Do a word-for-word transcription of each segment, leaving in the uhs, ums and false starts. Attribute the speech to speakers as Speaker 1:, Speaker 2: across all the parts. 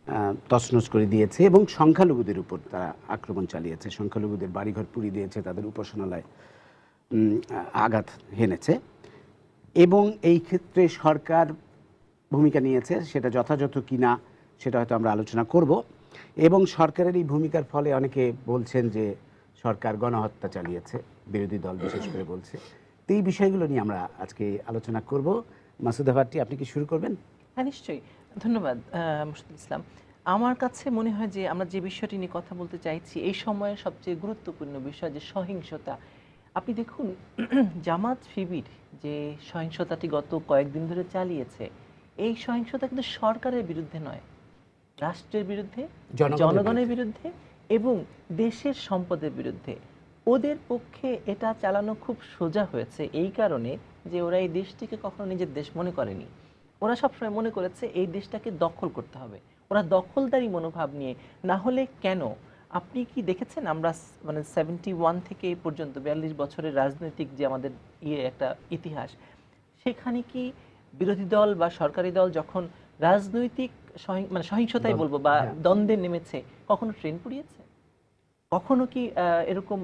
Speaker 1: তছনছ করে দিয়েছে এবং সংখ্যালঘুদের উপর তারা আক্রমণ চালিয়েছে, সংখ্যালঘুদের বাড়িঘর পুড়িয়ে দিয়েছে, তাদের উপাসনালয় আঘাত হেনেছে। এবং এই ক্ষেত্রে সরকার ভূমিকা নিয়েছে, সেটা যথাযথ কিনা সেটা হয়তো আমরা আলোচনা করব। এবং সরকারের এই ভূমিকার ফলে অনেকে বলছেন যে সরকার গণহত্যা চালিয়েছে, বিরোধী দল বিশেষ করে বলছে। তো এই বিষয়গুলো নিয়ে আমরা আজকে আলোচনা করব। মাসুদা ভাট্টি, আপনি কি শুরু করবেন?
Speaker 2: হ্যাঁ, নিশ্চয়ই। ধন্যবাদ মুশতাক ইসলাম। আমার কাছে মনে হয় যে আমরা যে বিষয়টি নিয়ে কথা বলতে চাইছি এই সময়ের সবচেয়ে গুরুত্বপূর্ণ বিষয় যে সহিংসতা। আপনি দেখুন, জামাত শিবির যে সহিংসতাটি গত কয়েকদিন ধরে চালিয়েছে, এই সহিংসতা কিন্তু সরকারের বিরুদ্ধে নয়, রাষ্ট্রের বিরুদ্ধে, জনগণের বিরুদ্ধে এবং দেশের সম্পদের বিরুদ্ধে। ওদের পক্ষে এটা চালানো খুব সোজা হয়েছে এই কারণে যে ওরা এই দেশটিকে কখনো নিজের দেশ মনে করেনি। ওরা সবসময় মনে করেছে এই দেশটাকে দখল করতে হবে। ওরা দখলদারি মনোভাব নিয়ে, না হলে কেন? আপনি কি দেখেছেন আমরা মানে সেভেন্টি ওয়ান থেকে এই পর্যন্ত বিয়াল্লিশ বছরের রাজনৈতিক যে আমাদের ইয়ে একটা ইতিহাস, সেখানে কি বিরোধী দল বা সরকারি দল যখন রাজনৈতিক মানে সহিংসতাই বলবো বা দ্বন্দ্বে নেমেছে, কখনো ট্রেন পুড়িয়েছে? কখনো কি এরকম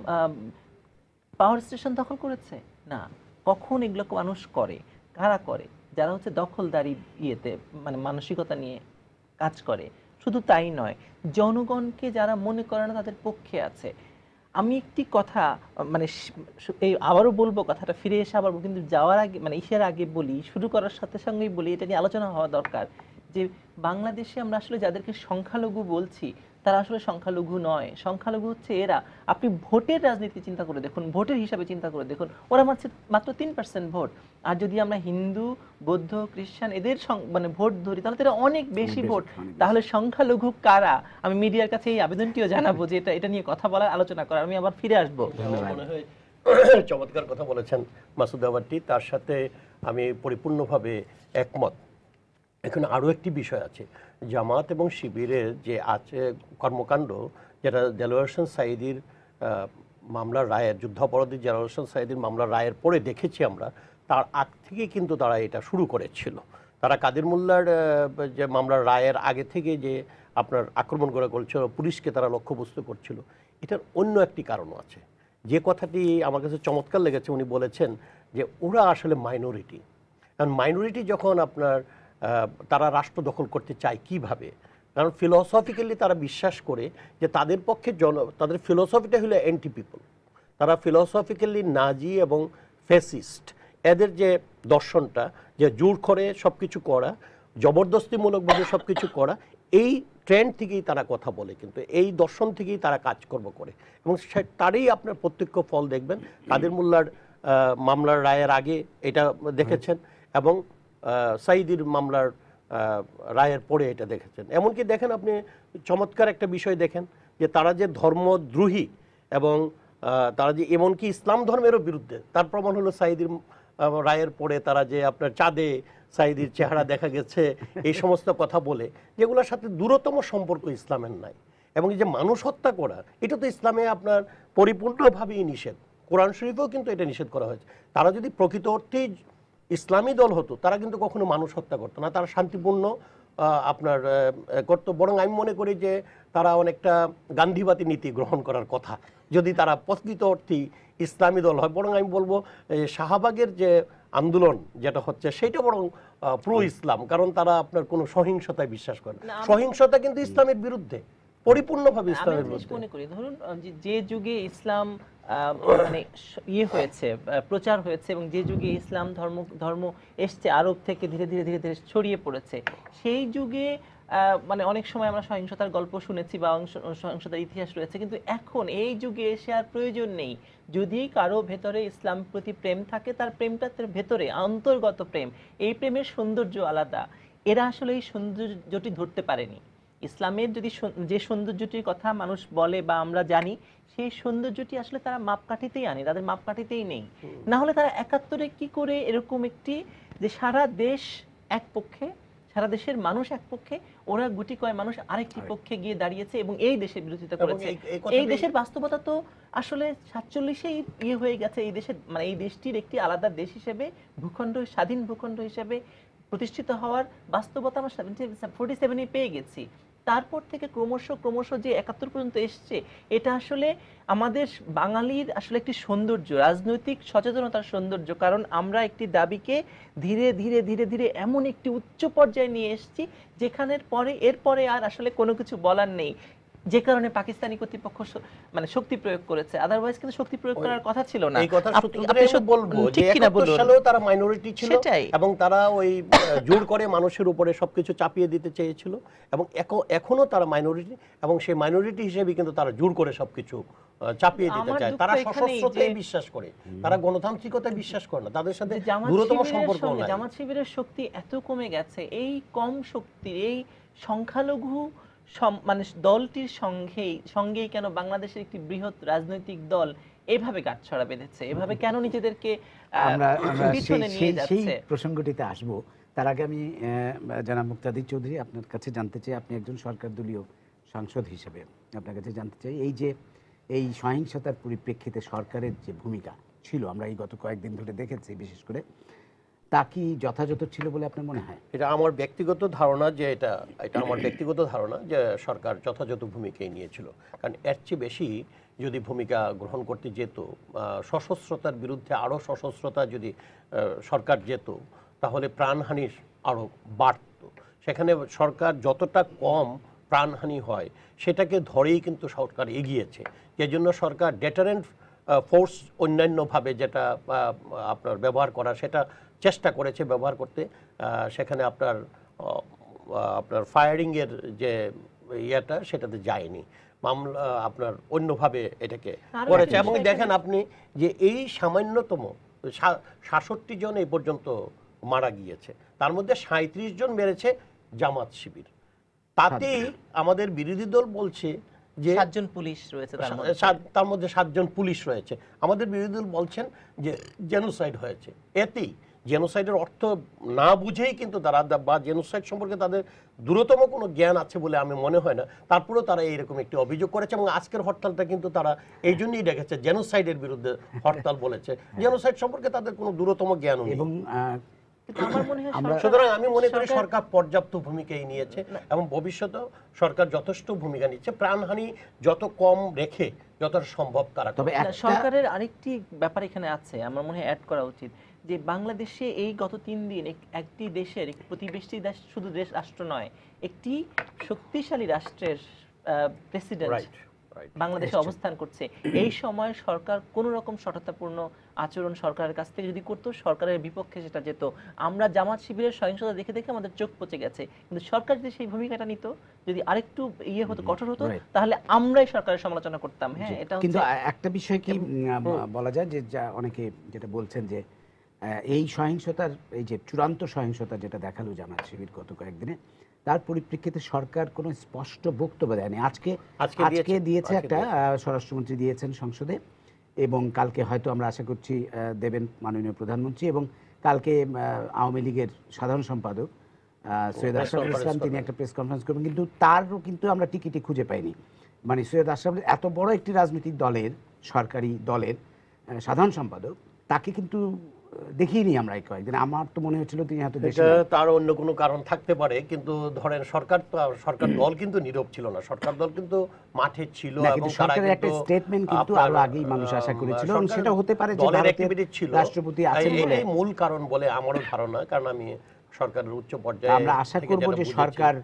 Speaker 2: পাওয়ার স্টেশন দখল করেছে? না। কখন এগুলো মানুষ করে? কারা করে? যারা হচ্ছে দখলদারি ইয়েতে মানে মানসিকতা নিয়ে কাজ করে। শুধু তাই নয়, জনগণকে যারা মনে করে না তাদের পক্ষে আছে। আমি একটি কথা মানে এই আবারও বলবো, কথাটা ফিরে এসে আবার, কিন্তু যাওয়ার আগে মানে ইসের আগে বলি, শুরু করার সাথে সঙ্গেই বলি, এটা নিয়ে আলোচনা হওয়া দরকার যে বাংলাদেশে আমরা আসলে যাদেরকে সংখ্যালঘু বলছি তারা আসলে সংখ্যালঘু নয়। সংখ্যালঘু হচ্ছে এরা। আপনি ভোটের রাজনীতি চিন্তা করে দেখুন, ভোটের হিসাবে চিন্তা করে দেখুন, ওরা মাত্র মাত্র তিন পার্সেন্ট ভোট। আর যদি আমরা হিন্দু, বৌদ্ধ, খ্রিস্টান এদের মানে ভোট ধরি তাহলে তো এরা অনেক বেশি ভোট। তাহলে সংখ্যালঘু কারা? আমি মিডিয়ার কাছে এই আবেদনটিও জানাবো যে এটা এটা নিয়ে কথা বলার, আলোচনা করার। আমি আবার ফিরে আসবো।
Speaker 3: মনে হয় চমৎকার কথা বলেছেন মাসুদা ভাট্টি, তার সাথে আমি পরিপূর্ণভাবে একমত। এখানে আরও একটি বিষয় আছে, জামাত এবং শিবিরের যে আছে কর্মকাণ্ড, যেটা দেলোয়ার হোসেন সাঈদীর মামলার রায়ের, যুদ্ধাপরাধী দেলোয়ার হোসেন সাঈদীর মামলার রায়ের পরে দেখেছি আমরা, তার আগ থেকে কিন্তু তারা এটা শুরু করেছিল। তারা কাদের মোল্লার যে মামলার রায়ের আগে থেকে যে আপনার আক্রমণ করা করছিল, পুলিশকে তারা লক্ষ্যবস্তু করছিল। এটার অন্য একটি কারণও আছে, যে কথাটি আমার কাছে চমৎকার লেগেছে। উনি বলেছেন যে ওরা আসলে মাইনরিটি, কারণ মাইনরিটি যখন আপনার তারা রাষ্ট্র দখল করতে চায় কিভাবে, কারণ ফিলোসফিক্যালি তারা বিশ্বাস করে যে তাদের পক্ষে জন তাদের ফিলোসফিটা হলো অ্যান্টি পিপল। তারা ফিলোসফিক্যালি নাজি এবং ফ্যাসিস্ট, এদের যে দর্শনটা, যে জোর করে সব কিছু করা, জবরদস্তিমূলকভাবে সব কিছু করা, এই ট্রেন্ড থেকেই তারা কথা বলে, কিন্তু এই দর্শন থেকেই তারা কাজকর্ম করে। এবং তারই আপনার প্রত্যক্ষ ফল দেখবেন কাদের মোল্লার মামলার রায়ের আগে এটা দেখেছেন, এবং সাঈদীর মামলার রায়ের পরে এটা দেখেছেন। এমনকি দেখেন আপনি চমৎকার একটা বিষয় দেখেন যে তারা যে ধর্মদ্রোহী এবং তারা যে এমনকি ইসলাম ধর্মেরও বিরুদ্ধে, তার প্রমাণ হলো সাঈদীর রায়ের পরে তারা যে আপনার চাঁদে সাঈদীর চেহারা দেখা গেছে, এই সমস্ত কথা বলে, যেগুলোর সাথে দূরতম সম্পর্ক ইসলামের নাই। এবং এই যে মানুষ হত্যা করা, এটা তো ইসলামে আপনার পরিপূর্ণভাবেই নিষেধ। কোরআন শরীফেও কিন্তু এটা নিষেধ করা হয়েছে। তারা যদি প্রকৃত অর্থেই ইসলামী দল হতো তারা কিন্তু কখনো মানুষ হত্যা করতো না, তারা শান্তিপূর্ণ আপনার করতো। বরং আমি মনে করি যে তারা অনেকটা গান্ধীবাদী নীতি গ্রহণ করার কথা যদি তারা প্রকৃত অর্থেই ইসলামী দল হয়। বরং আমি বলবো শাহবাগের যে আন্দোলন যেটা হচ্ছে সেটা বরং প্রো ইসলাম, কারণ তারা আপনার কোনো সহিংসতায় বিশ্বাস করে না। সহিংসতা কিন্তু ইসলামের বিরুদ্ধে, পরিপূর্ণভাবে ইসলামের বিরুদ্ধে।
Speaker 2: মনে করি ধরুন যে যুগে ইসলাম মানে ইয়ে হয়েছে, প্রচার হয়েছে, এবং যে যুগে ইসলাম ধর্ম ধর্ম এসছে আরব থেকে ধীরে ধীরে ধীরে ধীরে ছড়িয়ে পড়েছে, সেই যুগে মানে অনেক সময় আমরা সহিংসতার গল্প শুনেছি বা সহিংসতার ইতিহাস রয়েছে। কিন্তু এখন এই যুগে এসে আর প্রয়োজন নেই। যদি কারো ভেতরে ইসলাম প্রতি প্রেম থাকে, তার প্রেমটা তার ভেতরে অন্তর্গত প্রেম, এই প্রেমের সৌন্দর্য আলাদা। এরা আসলে এই সৌন্দর্যটি ধরতে পারেনি। ইসলামের যদি যে সৌন্দর্যটির কথা মানুষ বলে বা আমরা জানি, সেই সৌন্দর্যটি আসলে তারা মাপকাঠিতেই আনে, তাদের মাপকাঠিতেই নেই। না হলে তারা একাত্তরে কি করে এরকম একটি যে সারা দেশ এক পক্ষে, সারা দেশের মানুষ এক পক্ষে, ওরা গুটি কয় মানুষ আরেকটি পক্ষে গিয়ে দাঁড়িয়েছে এবং এই দেশের বিরোধিতা করেছে। এই দেশের বাস্তবতা তো আসলে সাতচল্লিশেই ইয়ে হয়ে গেছে। এই দেশের মানে এই দেশটির একটি আলাদা দেশ হিসেবে, ভূখণ্ড, স্বাধীন ভূখণ্ড হিসেবে প্রতিষ্ঠিত হওয়ার বাস্তবতা আমরা ফোর্টি সেভেনে পেয়ে গেছি। তারপর থেকে ক্রমশ ক্রমশ যে একাত্তর পর্যন্ত এসছে, এটা আসলে আমাদের বাঙালির আসলে একটি সৌন্দর্য, রাজনৈতিক সচেতনতার সৌন্দর্য। কারণ আমরা একটি দাবিকে ধীরে ধীরে ধীরে ধীরে এমন একটি উচ্চ পর্যায়ে নিয়ে এসেছি যেখানের পরে এরপরে আর আসলে কোনো কিছু বলার নেই, যে কারণে পাকিস্তানি কর্তৃপক্ষ মানে শক্তি প্রয়োগ করেছে। আদারওয়াইজ কিন্তু শক্তি প্রয়োগ করার কথা ছিল না।
Speaker 3: এই কথা সূত্র ধরে আমি বলবো যে একাত্তর সালেও তারা মাইনরিটি ছিল এবং তারা ওই জোর করে মানুষের উপরে সবকিছু চাপিয়ে দিতে চেয়েছিল এবং এখনো তারা মাইনরিটি এবং সেই মাইনরিটি হিসেবে কিন্তু তারা জোর করে সবকিছু চাপিয়ে দিতে চায়। তারা সশস্ত্রতায় বিশ্বাস করে, তারা গণতান্ত্রিকতায় বিশ্বাস করে না, তাদের সাথে দূরতম সম্পর্ক নাই।
Speaker 2: জামাত শিবিরের শক্তি এত কমে গেছে, এই কম শক্তির এই সংখ্যালঘু মানে দলটির সঙ্গেই সঙ্গেই কেন বাংলাদেশের একটি বৃহৎ রাজনৈতিক দল এভাবে গাঁটছড়া বেঁধেছে, এভাবে কেন নিজেদেরকে
Speaker 1: আমরা পিছনে নিয়ে যাচ্ছে? সেই প্রসঙ্গটিতে আসব। তার আগে আমি জনাব মুক্তাদির চৌধুরী আপনার কাছে জানতে চাই, আপনি একজন সরকার দলীয় সাংসদ হিসেবে আপনার কাছে জানতে চাই, এই যে এই সহিংসতার পরিপ্রেক্ষিতে সরকারের যে ভূমিকা ছিল আমরা এই গত কয়েকদিন ধরে দেখেছি, বিশেষ করে তা কি যথাযথ ছিল বলে আপনার মনে হয়?
Speaker 3: এটা আমার ব্যক্তিগত ধারণা যে এটা এটা আমার ব্যক্তিগত ধারণা যে সরকার যথাযথ ভূমিকাই নিয়েছিল। কারণ এর চেয়ে বেশি যদি ভূমিকা গ্রহণ করতে যেত, সশস্ত্রতার বিরুদ্ধে আরও সশস্ত্রতা যদি সরকার যেত, তাহলে প্রাণহানি আরও বাড়ত। সেখানে সরকার যতটা কম প্রাণহানি হয় সেটাকে ধরেই কিন্তু সরকার এগিয়েছে। যে জন্য সরকার ডেটারেন্ট ফোর্স অন্যান্যভাবে যেটা আপনার ব্যবহার করা সেটা চেষ্টা করেছে ব্যবহার করতে। সেখানে আপনার আপনার ফায়ারিংয়ের যে ইয়েটা সেটাতে যায়নি, মামলা আপনার অন্যভাবে এটাকে করেছে। এবং দেখেন আপনি যে এই সামান্যতম সাতষট্টি জন এই পর্যন্ত মারা গিয়েছে, তার মধ্যে সাঁত্রিশ জন মেরেছে জামাত শিবির। তাতেই আমাদের বিরোধী দল বলছে যে
Speaker 2: সাতজন পুলিশ রয়েছে,
Speaker 3: তার মধ্যে সাতজন পুলিশ রয়েছে। আমাদের বিরোধী দল বলছেন যে জেনোসাইড হয়েছে। এতেই জেনোসাইডের অর্থ না বুঝেই কিন্তু তারা, বা জেনোসাইড সম্পর্কে তাদের দূরতম কোনো জ্ঞান আছে বলে আমি মনে হয় না, তারপরেও তারা এইরকম একটি অভিযোগ করেছে। এবং আজকের হরতালটা কিন্তু তারা এই জন্যই ডেকেছে, জেনোসাইডের বিরুদ্ধে হরতাল বলেছে। জেনোসাইড সম্পর্কে তাদের কোনো দূরতম জ্ঞান নেই।
Speaker 1: এবং
Speaker 3: সুতরাং আমি মনে করি সরকার পর্যাপ্ত ভূমিকাই নিয়েছে এবং ভবিষ্যতেও সরকার যথেষ্ট ভূমিকা নিচ্ছে, প্রাণহানি যত কম রেখে যতটা সম্ভব তারা।
Speaker 2: তবে সরকারের আরেকটি ব্যাপার এখানে আছে, আমার মনে হয় অ্যাড করা উচিত, যে বাংলাদেশে এই গত তিন দিন একটি দেশের, একটি প্রতিবেশী দেশ, শুধু দেশ রাষ্ট্র নয়, একটি শক্তিশালী রাষ্ট্রের প্রেসিডেন্ট বাংলাদেশে অবস্থান করছে। এই সময় সরকার কোন রকম সততাপূর্ণ আচরণ সরকারের কাছ থেকে যদি করতো, সরকারের বিপক্ষে সেটা যেত। আমরা জামাত শিবিরের সহিংসতা দেখে দেখে আমাদের চোখ পচে গেছে, কিন্তু সরকার যদি সেই ভূমিকাটা নিত, যদি আরেকটু ইয়ে হতো, কঠোর হতো, তাহলে আমরাই সরকারের সমালোচনা করতাম। হ্যাঁ, এটা
Speaker 1: কিন্তু একটা বিষয় কি বলা যায় যে অনেকে যেটা বলছেন যে এই সহিংসতার, এই যে চূড়ান্ত সহিংসতা যেটা দেখালো জামাত শিবির গত কয়েকদিনে, তার পরিপ্রেক্ষিতে সরকার কোনো স্পষ্ট বক্তব্য দেয়নি। আজকে আজকে দিয়েছে একটা, স্বরাষ্ট্রমন্ত্রী দিয়েছেন সংসদে, এবং কালকে হয়তো আমরা আশা করছি দেবেন মাননীয় প্রধানমন্ত্রী, এবং কালকে আওয়ামী লীগের সাধারণ সম্পাদক সৈয়দ আশরাফুল ইসলাম তিনি একটা প্রেস কনফারেন্স করবেন, কিন্তু তারও কিন্তু আমরা টিকিটই খুঁজে পাইনি। মানে সৈয়দ আশরাফুল এত বড় একটি রাজনৈতিক দলের, সরকারি দলের সাধারণ সম্পাদক, তাকে কিন্তু দেখিনি আমরা এই কয়েকদিন। আমার তো মনে হচ্ছিল তিনি হয়তো দেশে,
Speaker 3: তার অন্য কোনো কারণ থাকতে পারে, কিন্তু ধরেন সরকার তো, সরকার দল কিন্তু নীরব ছিল না, সরকার দল কিন্তু মাঠে ছিল এবং
Speaker 1: সরকারের একটা স্টেটমেন্ট কিন্তু আরো আগেই মানুষ আশা করেছিল, এবং সেটা হতে পারে যে
Speaker 3: ভারতের ছিল
Speaker 1: রাষ্ট্রপতি আছেন বলে,
Speaker 3: এই মূল কারণ বলে আমারও ধারণা। কারণ আমি সরকারের উচ্চ পর্যায়ে
Speaker 1: আমরা আশা করব যে সরকার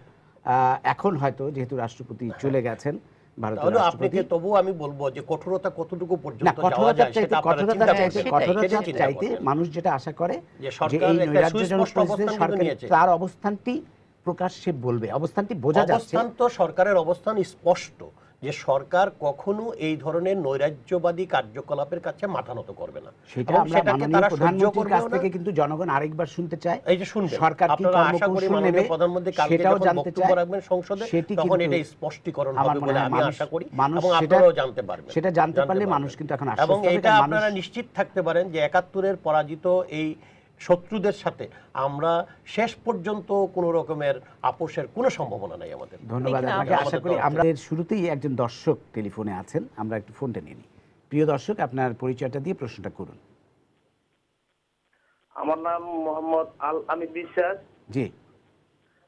Speaker 1: এখন হয়তো, যেহেতু রাষ্ট্রপতি চলে গেছেন ভারতের রাষ্ট্রপতি,
Speaker 3: তবুও আমি বলবো যে কঠোরতা কতটুকু পর্যন্ত যাওয়া যায় সেটা আপনারা চিন্তা করবেন।
Speaker 1: কঠোরতার চাইতে মানুষ যেটা আশা করে যে এই নৈরাজ্যজনক পরিস্থিতিতে সরকার তার অবস্থানটি প্রকাশ্যে বলবে, অবস্থানটি বোঝা যাচ্ছে।
Speaker 3: অবস্থান তো সরকারের অবস্থান স্পষ্ট যে সরকার কখনো এই ধরনের নৈরাজ্যবাদী কার্যকলাপের কাছে মাথা নত করবে না।
Speaker 1: সেটা আমরা মাননীয় প্রধানমন্ত্রীর কাছ থেকে কিন্তু জনগণ আরেকবার শুনতে চায়।
Speaker 3: এই যে শুনবে
Speaker 1: সরকার কি কর্মকৌশল নেবে
Speaker 3: প্রধানমন্ত্রী কালকে
Speaker 1: সেটাও
Speaker 3: যখন
Speaker 1: জানতে
Speaker 3: বক্তব্য
Speaker 1: চায়,
Speaker 3: রাখবেন সংসদে, তখন এটা স্পষ্টীকরণ হবে বলে আমি আশা করি এবং
Speaker 1: সেটা
Speaker 3: আপনারাও জানতে পারবেন।
Speaker 1: সেটা জানতে পারলে মানুষ কিন্তু এখন আশ্বস্ত হবে।
Speaker 3: এবং এটা আপনারা নিশ্চিত থাকতে পারেন যে একাত্তরের পরাজিত এই শত্রুদের সাথে আমরা শেষ পর্যন্ত কোন রকমের আপোষের কোনো সম্ভাবনা নাই আমাদের।
Speaker 1: ধন্যবাদ আপনাকে। আশা করি আমরা শুরুতেই একজন দর্শক টেলিফোনে আছেন, আমরা একটু ফোনটা নিয়ে নিই। প্রিয় দর্শক, আপনার পরিচয়টা দিয়ে প্রশ্নটা করুন।
Speaker 4: আমার নাম মোহাম্মদ আল আমির বিশ্বাস।
Speaker 1: জি,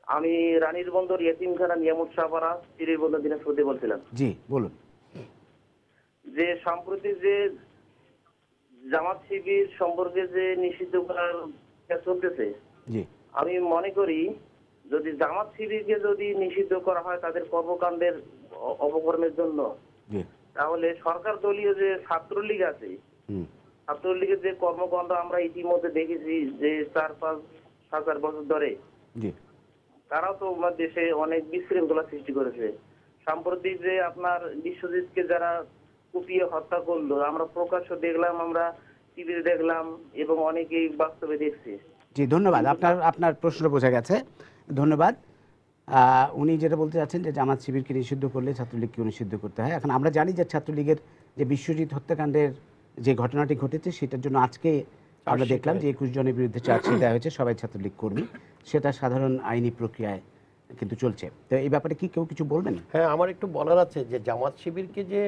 Speaker 4: আমি রানীর বন্দর ইয়েতিমখানা নিয়ামত শাহপাড়া চিরির বন্দর দিনাজপুর বলছিলাম।
Speaker 1: জি বলুন।
Speaker 4: যে সম্প্রতি যে জামাত শিবির সম্পর্কে যে নিষিদ্ধ করার কাজ চলতেছে,
Speaker 1: জি
Speaker 4: আমি মনে করি যদি জামাত শিবিরকে যদি নিষিদ্ধ করা হয় তাদের কর্মকাণ্ডের অ- অপকর্মের জন্য,
Speaker 1: জি
Speaker 4: তাহলে সরকার দলীয় যে ছাত্রলীগ আছে,
Speaker 1: হুম
Speaker 4: ছাত্রলীগের যে কর্মকাণ্ড আমরা ইতিমধ্যে দেখেছি যে চার পাঁচ হাজার বছর ধরে,
Speaker 1: জি
Speaker 4: তারাও তো আমার দেশে অনেক বিশৃঙ্খলা সৃষ্টি করেছে। সম্প্রতি যে আপনার বিশ্বজিৎকে যারা কুপিয়ে হত্যা করলো, আমরা প্রকাশ্য দেখলাম, আমরা টিভিতে দেখলাম এবং অনেকেই বাস্তবে দেখছি।
Speaker 1: জি ধন্যবাদ, আপনার আপনার প্রশ্ন বোঝা গেছে, ধন্যবাদ। আহ, উনি যেটা বলতে চাচ্ছেন যে জামাত শিবিরকে নিষিদ্ধ করলে ছাত্রলীগকে নিষিদ্ধ করতে হয়। এখন আমরা জানি যে ছাত্রলীগের যে বিশ্বজিৎ হত্যাকাণ্ডের যে ঘটনাটি ঘটেছে সেটার জন্য আজকে আমরা দেখলাম যে একুশ জনের বিরুদ্ধে চার্জশিট দেওয়া হয়েছে, সবাই ছাত্রলীগ কর্মী, সেটা সাধারণ আইনি প্রক্রিয়ায় কিন্তু চলছে। তো এই ব্যাপারে কি কেউ কিছু বলবেন?
Speaker 3: হ্যাঁ, আমার একটু বলার আছে যে জামাত শিবিরকে যে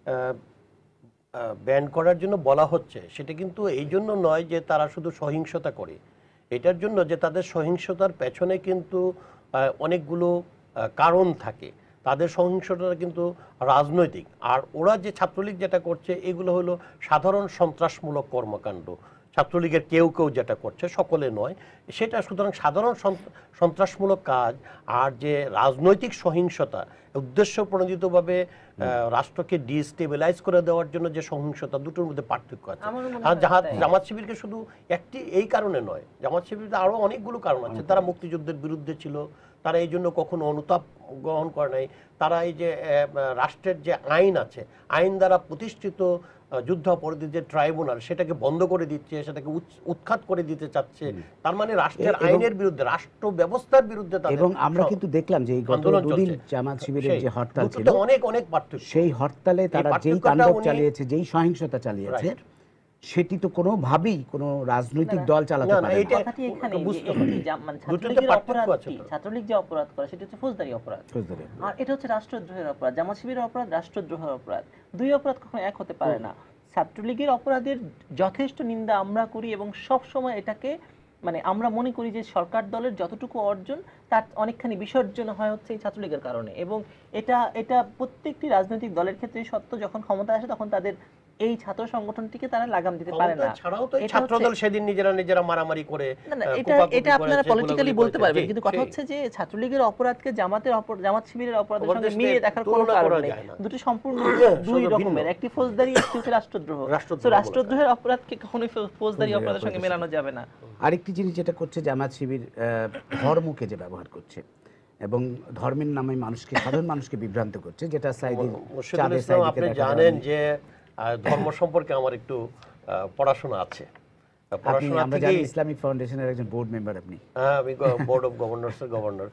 Speaker 3: ব্যান করার জন্য বলা হচ্ছে সেটা কিন্তু এই জন্য নয় যে তারা শুধু সহিংসতা করে, এটার জন্য যে তাদের সহিংসতার পেছনে কিন্তু আহ, অনেকগুলো আহ, কারণ থাকে। তাদের সহিংসতা কিন্তু রাজনৈতিক, আর ওরা যে ছাত্রলীগ যেটা করছে এগুলো হলো সাধারণ সন্ত্রাসমূলক কর্মকাণ্ড। ছাত্রলীগের কেউ কেউ যেটা করছে, সকলে নয় সেটা, সুতরাং সাধারণ সন্ত্রাসমূলক কাজ আর যে রাজনৈতিক সহিংসতা, উদ্দেশ্য প্রণোদিতভাবে রাষ্ট্রকে ডিস্টেবিলাইজ করে দেওয়ার জন্য যে সহিংসতা, দুটোর মধ্যে পার্থক্য আছে। আর জামাত শিবিরকে শুধু একটি এই কারণে নয়, জামাত শিবির আরও অনেকগুলো কারণ আছে। তারা মুক্তিযুদ্ধের বিরুদ্ধে ছিল, তারা এই জন্য কখনো অনুতাপ গ্রহণ করে নাই। তারা এই যে রাষ্ট্রের যে আইন আছে, আইন দ্বারা প্রতিষ্ঠিত যুদ্ধাপরাধী যে ট্রাইব্যুনাল, সেটাকে বন্ধ করে দিচ্ছে, সেটাকে উৎখাত করে দিতে চাচ্ছে। তার মানে রাষ্ট্রের আইনের বিরুদ্ধে, রাষ্ট্র ব্যবস্থার বিরুদ্ধে।
Speaker 1: এবং আমরা কিন্তু দেখলাম যে গত দুদিন জামাত শিবিরের যে হরতাল ছিল,
Speaker 3: অনেক অনেক পার্থক্য।
Speaker 1: সেই হরতালে তারা যেই তাণ্ডব চালিয়েছে, যেই সহিংসতা চালিয়েছে, সেটি তো কোনোভাবেই কোনো রাজনৈতিক দল চালাতে পারে না।
Speaker 2: কথাটি এখানে ছাত্রলীগের অপরাধ কি, ছাত্রলীগ যে অপরাধ করে সেটা হচ্ছে ফৌজদারি অপরাধ, আর এটা হচ্ছে রাষ্ট্রদ্রোহের অপরাধ। জামাত শিবিরের অপরাধ রাষ্ট্রদ্রোহের অপরাধ, দুই অপরাধ কখনো এক হতে পারে না। ছাত্রলীগের অপরাধের যথেষ্ট নিন্দা আমরা করি এবং সব সময় এটাকে মানে আমরা মনে করি যে সরকার দলের যতটুকু অর্জন তার অনেকখানি বিসর্জন হয় হচ্ছে এই ছাত্রলীগের কারণে। এবং এটা এটা প্রত্যেকটি রাজনৈতিক দলের ক্ষেত্রে সত্য, যখন ক্ষমতা আসে তখন তাদের এই ছাত্র সংগঠনটিকে তারা লাগাম দিতে পারে না।
Speaker 3: ছাড়াও তো ছাত্রদল সেদিন নিজেরা নিজেরা মারামারি করে,
Speaker 2: এটা এটা আপনারা পলিটিক্যালি বলতে পারবেন, কিন্তু কথা হচ্ছে যে ছাত্রলীগের অপরাধকে জামাতের অপরাধ, জামাত শিবিরের অপরাধের সঙ্গে মিলিয়ে দেখার কোনো কারণ নেই। দুটো সম্পূর্ণ দুই রকমের, একটি ফৌজদারি, একটি হচ্ছে রাষ্ট্রদ্রোহ। তো রাষ্ট্রদ্রোহের অপরাধকে কখনোই ফৌজদারি অপরাধের সঙ্গে মেলানো যাবে না।
Speaker 1: আরেকটি জিনিস যেটা করছে জামাত শিবির, ধর্মকে যে ব্যবহার করছে এবং ধর্মের নামে মানুষকে, সাধারণ মানুষকে বিভ্রান্ত করছে, যেটা সাইদি
Speaker 3: আপনি জানেন যে ধর্ম সম্পর্কে আমার একটু পড়াশোনা আছে।
Speaker 1: আমরা জানি ইসলামিক ফাউন্ডেশনের একজন বোর্ড মেম্বার আপনি।
Speaker 3: হ্যাঁ, আমি বোর্ড অফ গভর্নর্সের গভর্নর।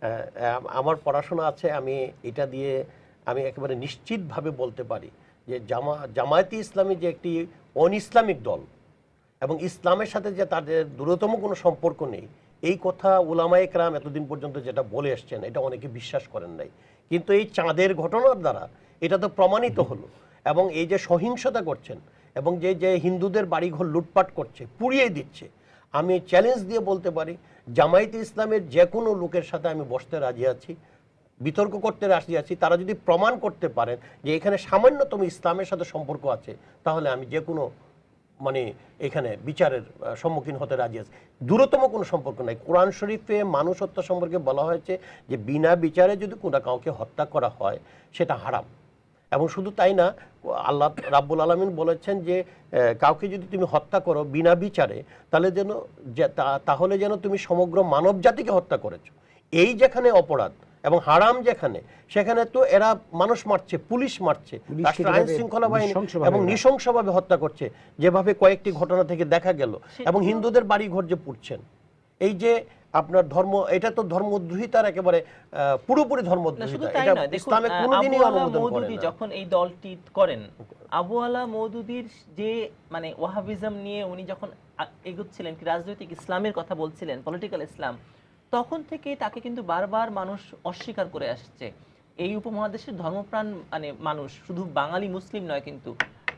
Speaker 3: আমার পড়াশোনা আছে, আমি এটা দিয়ে আমি একেবারে নিশ্চিতভাবে বলতে পারি যে জামা জামায়াতে ইসলামী যে একটি অন ইসলামিক দল এবং ইসলামের সাথে যে তাদের দূরতম কোনো সম্পর্ক নেই, এই কথা উলামায়ে কেরাম এতদিন পর্যন্ত যেটা বলে এসছেন এটা অনেকে বিশ্বাস করেন নাই। কিন্তু এই চাঁদের ঘটনার দ্বারা এটা তো প্রমাণিত হলো। এবং এই যে সহিংসতা করছেন এবং যে যে হিন্দুদের বাড়িঘর লুটপাট করছে, পুড়িয়ে দিচ্ছে, আমি চ্যালেঞ্জ দিয়ে বলতে পারি জামায়াতে ইসলামের যে কোনো লোকের সাথে আমি বসতে রাজি আছি, বিতর্ক করতে রাজি আছি। তারা যদি প্রমাণ করতে পারেন যে এখানে সামান্যতম ইসলামের সাথে সম্পর্ক আছে, তাহলে আমি যে কোনো মানে এখানে বিচারের সম্মুখীন হতে রাজি আছে। দূরতম কোনো সম্পর্ক নাই। কোরআন শরীফে মানুষ হত্যা সম্পর্কে বলা হয়েছে যে বিনা বিচারে যদি কোনো কাউকে হত্যা করা হয় সেটা হারাম। এবং শুধু তাই না, আল্লাহ রাব্বুল আলামিন বলেছেন যে কাউকে যদি তুমি হত্যা করো বিনা বিচারে, তাহলে যেন তাহলে যেন তুমি সমগ্র মানব জাতিকে হত্যা করেছো। এই যেখানে অপরাধ এবং হারাম যেখানে, সেখানে তো এরা মানুষ মারছে, পুলিশ মারছে, রাষ্ট্র আইন শৃঙ্খলা বাহিনী এবং নৃশংসভাবে হত্যা করছে, যেভাবে কয়েকটি ঘটনা থেকে দেখা গেল। এবং হিন্দুদের বাড়ি ঘর যে পুড়ছেন, এই যে আপনার ধর্ম, এটা তো ধর্মদ্রোহিতার একেবারে পুরোপুরি ধর্মদ্রোহিতা। এটা ইসলামে কোনোদিনই অনুমোদন করে না।
Speaker 2: যখন এই দলটি করেন, আবু আলা মওদুদীর যে মানে ওয়াহাবিজম নিয়ে উনি যখন এগোচ্ছিলেন, কি রাজনৈতিক ইসলামের কথা বলছিলেন, পলিটিক্যাল ইসলাম, তখন থেকে তাকে কিন্তু বারবার মানুষ অস্বীকার করে আসছে। এই উপমহাদেশের ধর্মপ্রাণ মানে মানুষ, শুধু বাঙালি মুসলিম নয়, কিন্তু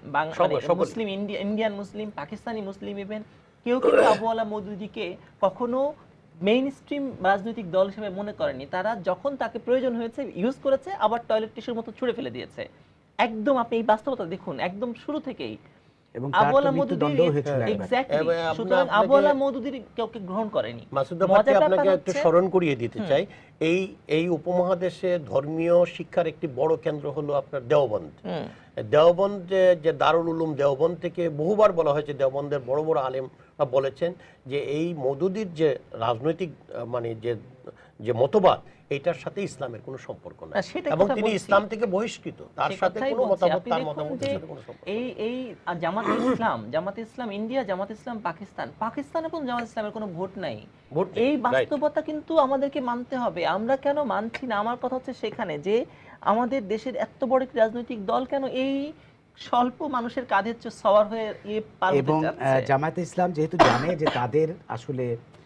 Speaker 2: মুসলিম, ইন্ডিয়ান মুসলিম, পাকিস্তানি মুসলিম, ইভেন কেউ কিন্তু আবু আলা মওদুদীকে কখনো মেইন স্ট্রিম রাজনৈতিক দল হিসেবে মনে করেনি। তারা যখন তাকে প্রয়োজন হয়েছে ইউজ করেছে, আবার টয়লেট টিস্যুর মতো ছুঁড়ে ফেলে দিয়েছে। একদম আপনি এই বাস্তবতা দেখুন, একদম শুরু থেকেই
Speaker 1: এবং তার তো
Speaker 2: আবওয়ালা
Speaker 1: মৃত্যুদণ্ড
Speaker 2: মওদুদির
Speaker 1: হয়েছিল একবার।
Speaker 2: এক্স্যাক্টলি।
Speaker 3: এবার আপনি-
Speaker 2: সুতরাং
Speaker 3: আপনাকে-
Speaker 2: আবওয়ালা মওদুদির কাউকে গ্রহণ করেনি।
Speaker 3: মাসুদ ভাই,
Speaker 2: মজার
Speaker 3: আপনাকে
Speaker 2: ব্যাপার
Speaker 3: একটু
Speaker 2: হচ্ছে-
Speaker 3: স্মরণ করিয়ে দিতে চাই, এই এই উপমহাদেশে ধর্মীয় শিক্ষার একটি বড় কেন্দ্র হলো আপনার দেওবন্দ।
Speaker 2: হুম।
Speaker 3: দেওবন্দ যে- যে দারুল উলুম দেওবন্দ থেকে বহুবার বলা হয়েছে, দেওবন্দের বড় বড় আলেম বলেছেন যে এই মওদুদির যে রাজনৈতিক আহ, মানে যে যে মতবাদ, এটার সাথে ইসলামের কোনো সম্পর্ক
Speaker 2: না,
Speaker 3: নাই
Speaker 2: সেটাই
Speaker 3: এবং
Speaker 2: কথা
Speaker 3: তিনি
Speaker 2: বলছি।
Speaker 3: ইসলাম থেকে বহিষ্কৃত, তার
Speaker 2: সে
Speaker 3: সাথে
Speaker 2: কথাই
Speaker 3: কোনো
Speaker 2: বলছি।
Speaker 3: মতামত
Speaker 2: আপনি
Speaker 3: তার
Speaker 2: দেখুন
Speaker 3: মতামতের
Speaker 2: যে
Speaker 3: সাথে কোনো সম্পর্ক
Speaker 2: এই এই জামাতে ইসলাম জামাতে ইসলাম ইন্ডিয়া, জামাতে ইসলাম পাকিস্তান, পাকিস্তান এবং জামাতে ইসলামের কোনো ভোট নাই।
Speaker 3: ভোট নেই,
Speaker 2: এই
Speaker 3: right.
Speaker 2: বাস্তবতা কিন্তু আমাদেরকে মানতে হবে। আমরা কেন মানছি না? আমার কথা হচ্ছে সেখানে যে আমাদের দেশের এত বড় একটি রাজনৈতিক দল কেন এই স্বল্প মানুষের কাঁধে সওয়ার হয়ে ইয়ে পার হতে
Speaker 1: এবং
Speaker 2: চাচ্ছে?
Speaker 1: আহ, জামায়াতে ইসলাম যেহেতু জানে যে তাদের আসলে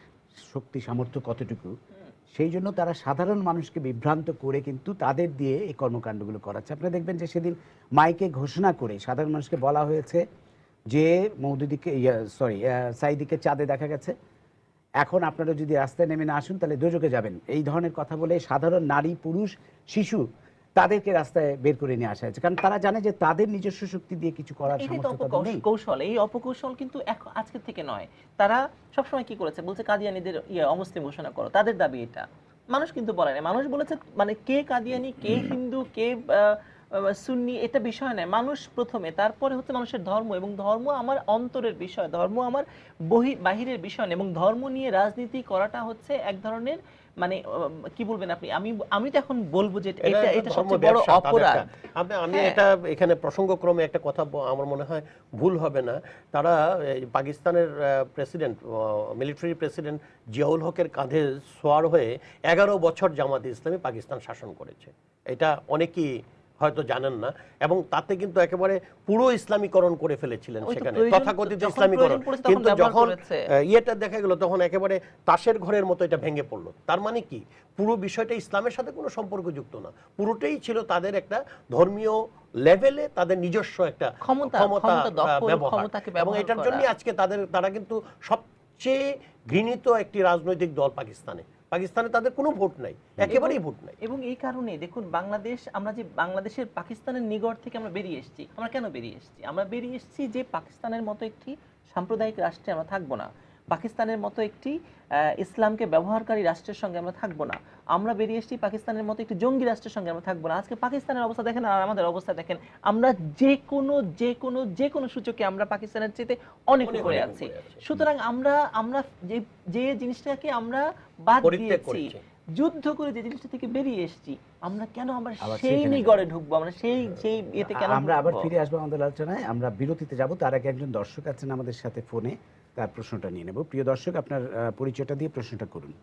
Speaker 1: শক্তি সামর্থ্য কতটুকু, সেই জন্য তারা সাধারণ মানুষকে বিভ্রান্ত করে কিন্তু তাদের দিয়ে এই কর্মকাণ্ডগুলো করাচ্ছে। আপনারা দেখবেন যে সেদিন মাইকে ঘোষণা করে সাধারণ মানুষকে বলা হয়েছে যে মওদুদিকে সরি সাইদিকে চাঁদে দেখা গেছে, এখন আপনারা যদি রাস্তায় নেমে না আসুন তাহলে দোজখে যাবেন, এই ধরনের কথা বলে সাধারণ নারী পুরুষ শিশু তাদেরকে রাস্তায় বের করে নিয়ে আসা হয়েছে, কারণ তারা জানে যে তাদের নিজস্ব শক্তি দিয়ে কিছু করার
Speaker 2: এটাই তো
Speaker 1: সামর্থ্য তাদের নেই।
Speaker 2: অপকৌশল। এই অপকৌশল কিন্তু এখন আজকে থেকে নয়। তারা সবসময় কি করেছে, বলছে কাদিয়ানীদের ইয়ে অমুসলিম ঘোষণা করো, তাদের দাবি এটা। মানুষ কিন্তু বলে না, মানুষ বলেছে মানে কে কাদিয়ানি, কে হিন্দু, কে আহ, আহ, সুন্নি, এটা বিষয় নয়। মানুষ প্রথমে, তারপরে হচ্ছে মানুষের ধর্ম, এবং ধর্ম আমার অন্তরের বিষয়, ধর্ম আমার বহি বাহিরের বিষয় না। এবং ধর্ম নিয়ে রাজনীতি করাটা হচ্ছে এক ধরনের মানে আহ, কি বলবেন আপনি, আমি আমি তো এখন বলবো যে এটা
Speaker 3: একটা
Speaker 2: এটা
Speaker 3: ধর্ম
Speaker 2: সবচেয়ে বড়
Speaker 3: ব্যবসা, তাদের
Speaker 2: অপরাধ।
Speaker 3: একটা- আমি আমি
Speaker 2: হ্যাঁ।
Speaker 3: এটা এখানে প্রসঙ্গক্রমে একটা কথা ব- আমার মনে হয় ভুল হবে না। তারা এই পাকিস্তানের প্রেসিডেন্ট, মিলিটারি প্রেসিডেন্ট জিয়াউল হকের কাঁধে সোয়ার হয়ে এগারো বছর জামাতে ইসলামী পাকিস্তান শাসন করেছে, এটা অনেকেই হয়তো জানেন না। এবং তাতে কিন্তু একেবারে পুরো ইসলামীকরণ করে ফেলেছিলেন
Speaker 2: ওই তো
Speaker 3: সেখানে,
Speaker 2: প্রয়োজন-
Speaker 3: তথাকথিত
Speaker 2: যখন
Speaker 3: ইসলামীকরণ।
Speaker 2: প্রয়োজন পড়েছে তখন
Speaker 3: কিন্তু
Speaker 2: ব্যবহার
Speaker 3: যখন
Speaker 2: করেছে।
Speaker 3: আহ, ইয়েটা দেখা গেল তখন একেবারে তাসের ঘরের মতো এটা ভেঙে পড়লো। তার মানে কি, পুরো বিষয়টা ইসলামের সাথে কোনো সম্পর্কযুক্ত না, পুরোটাই ছিল তাদের একটা ধর্মীয় লেভেলে তাদের নিজস্ব একটা
Speaker 2: ক্ষমতা,
Speaker 3: ক্ষমতা
Speaker 2: ক্ষমতা দখল,
Speaker 3: আহ, ব্যবহার।
Speaker 2: ক্ষমতাকে
Speaker 3: এবং
Speaker 2: ব্যবহার
Speaker 3: এটার
Speaker 2: করা।
Speaker 3: জন্য আজকে তাদের তারা কিন্তু সবচেয়ে ঘৃণিত একটি রাজনৈতিক দল পাকিস্তানে। পাকিস্তানে তাদের কোনো ভোট নাই, একেবারেই ভোট নাই।
Speaker 2: এবং এই কারণে দেখুন বাংলাদেশ, আমরা যে বাংলাদেশের পাকিস্তানের নিগড় থেকে আমরা বেরিয়ে এসেছি, আমরা কেন বেরিয়ে এসেছি? আমরা বেরিয়ে এসেছি যে পাকিস্তানের মতো একটি সাম্প্রদায়িক রাষ্ট্রে আমরা থাকবো না, পাকিস্তানের মতো একটি আহ, ইসলামকে ব্যবহারকারী রাষ্ট্রের সঙ্গে আমরা থাকবো না, আমরা বেরিয়ে এসেছি পাকিস্তানের মতো একটি জঙ্গি রাষ্ট্রের সঙ্গে আমরা থাকবো না। আজকে পাকিস্তানের অবস্থা দেখেন আর আমাদের অবস্থা দেখেন, আমরা যে কোনো যে কোনো যে কোনো সূচকে আমরা পাকিস্তানের চেয়ে অনেক
Speaker 3: অনেক
Speaker 2: উপরে
Speaker 3: অনেক
Speaker 2: আছি।
Speaker 3: উপরে আছি।
Speaker 2: সুতরাং আমরা আমরা যে যে জিনিসটাকে আমরা বাদ
Speaker 3: পরিত্যাগ
Speaker 2: দিয়েছি,
Speaker 3: করেছি।
Speaker 2: যুদ্ধ করে যে জিনিসটা থেকে বেরিয়ে এসেছি, আমরা কেন আমরা
Speaker 1: আবার
Speaker 2: সেই
Speaker 1: সেখানে
Speaker 2: নিগড়ে ঢুকবো, আমরা সেই সেই এতে কেন
Speaker 1: আমরা আবার
Speaker 2: ঢুকবো?
Speaker 1: ফিরে আসবো আমাদের আলোচনায়। আমরা বিরতিতে যাব, তার আগে একজন দর্শক আছেন আমাদের সাথে ফোনে, তার প্রশ্নটা নিয়ে নেব। প্রিয় দর্শক, আপনার আহ, পরিচয়টা দিয়ে প্রশ্নটা করুন।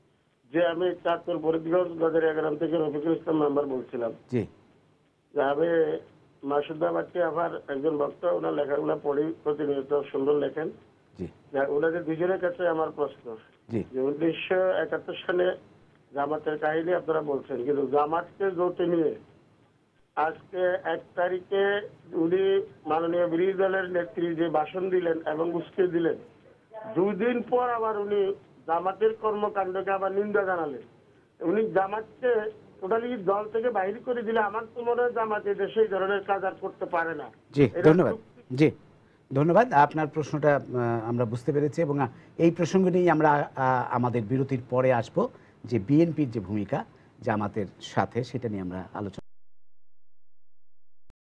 Speaker 5: যে আমি চাঁদপুর ফরিদগঞ্জ গজের গ্রাম থেকে রফিকুল ইসলাম মেম্বার বলছিলাম।
Speaker 1: জি
Speaker 5: যে আমি মাসুদাবাদকে আবার একজন বক্তা, ওনার লেখাগুলো পড়ি প্রতিনিয়ত, সুন্দর লেখেন।
Speaker 1: জি
Speaker 5: যা ওনাদের দুজনের কাছে আমার প্রশ্ন,
Speaker 1: জি
Speaker 5: যে উনিশশো একাত্তর সালে জামাতের কাহিনী আপনারা বলছেন, কিন্তু জামাতকে জোটে নিয়ে আজকে এক তারিখে উনি মাননীয় বিরোধী দলের নেত্রী যে ভাষণ দিলেন এবং উস্কে দিলেন, দুই দিন পর আবার উনি জামাতের কর্মকাণ্ডকে আবার নিন্দা জানালেন। উনি জামাতকে টোটালি দল থেকে বাহির করে দিলে আমার তো মনে হয় জামাত এই দেশে এই ধরনের কাজ আর করতে পারে না।
Speaker 1: জি
Speaker 5: এটা
Speaker 1: ধন্যবাদ। জি ধন্যবাদ, আপনার প্রশ্নটা আহ, আমরা বুঝতে পেরেছি এবং আহ, এই প্রসঙ্গ নিয়েই আমরা আহ, আমাদের বিরতির পরে আসব, যে বিএনপির যে ভূমিকা জামাতের সাথে, সেটা নিয়ে আমরা আলোচনা